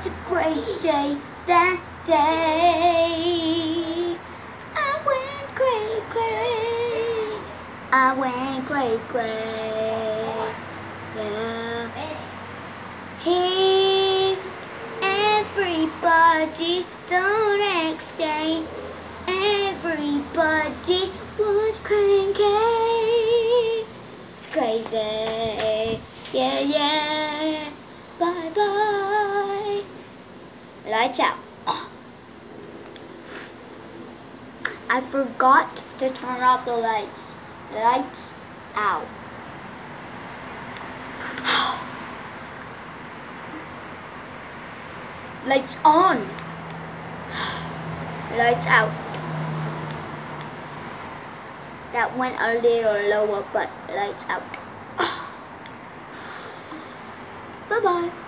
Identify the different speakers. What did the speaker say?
Speaker 1: was a great day that day. I went cray-cray. I went cray-cray. Yeah. Hey, everybody, the next day, everybody was cranky, crazy. Yeah, yeah. Bye bye. Lights out. Oh. I forgot to turn off the lights. Lights out. Lights on. Lights out. That went a little lower, but lights out. Bye bye.